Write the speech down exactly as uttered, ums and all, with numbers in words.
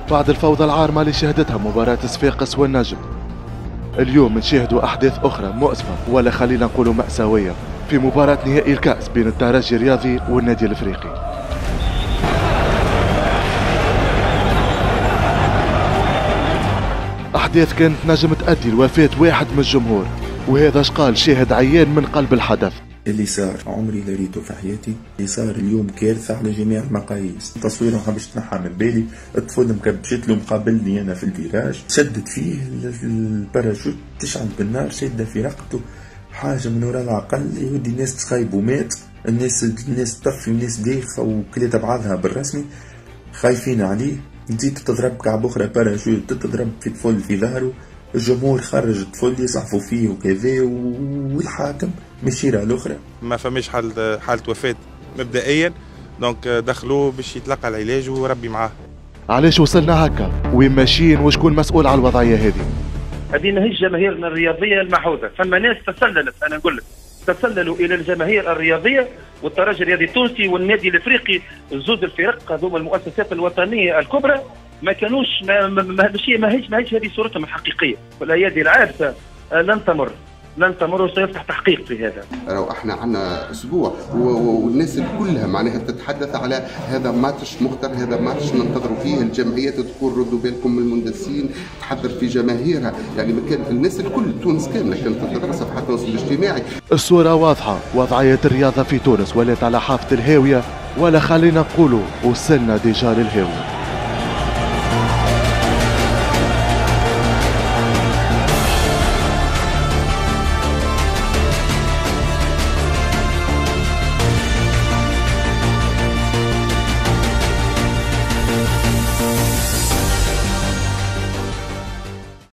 بعد الفوضى العارمة اللي شهدتها مباراة صفاقس والنجم. اليوم نشاهدوا أحداث أخرى مؤسفة ولا خلينا نقولوا مأساوية في مباراة نهائي الكأس بين الترجي الرياضي والنادي الإفريقي. أحداث كانت نجم تؤدي لوفاة واحد من الجمهور، وهذا شقال شاهد عيان من قلب الحدث. اللي صار عمري لا ريته في حياتي، اللي صار اليوم كارثة على جميع المقاييس. تصويره حبش تنحى من بالي، الطفل مكبشت له مقابلني أنا في الفيراج، شدت فيه الباراشوت تشعل بالنار شادة في رقبته، حاجة من وراء العقل. يودي الناس تخايب ومات، الناس الناس تطفي والناس دايخة وكلت بعضها بالرسمي، خايفين عليه. تزيد تضرب كعب أخرى باراشوت تضرب في طفل في ظهره، الجمهور خرج الطفل يصعفوا فيه وكذا، والحاكم مشيرة الأخرى. ما فماش حالة حالة وفاة مبدئيا، دونك دخلوه باش يتلقى العلاج وربي معاه. علاش وصلنا هكا؟ وين ماشيين وشكون مسؤول على الوضعية هذه؟ هذه ماهيش جماهيرنا الرياضية المحوذة، فما ناس تسللت، أنا نقول لك تسللوا إلى الجماهير الرياضية، والترجي الرياضي التونسي والنادي الإفريقي، زوج الفرق هذوما المؤسسات الوطنية الكبرى ما كانوش ما ماشي ماهيش ماهيش هذه صورتهم الحقيقيه، والايادي العابسه لن تمر لن تمر وسيفتح تحقيق في هذا. راهو احنا عندنا اسبوع والناس كلها معناها تتحدث على هذا ماتش مختار، هذا ماتش ننتظروا فيه، الجمعيات تقول ردوا بالكم من المندسين، تحضر في جماهيرها، يعني مكان الناس الكل تونس كامله كانت تتابع صفحات التواصل الاجتماعي. الصوره واضحه، وضعيه الرياضه في تونس ولات على حافه الهاويه، ولا خلينا نقولوا وصلنا ديجا للهاويه.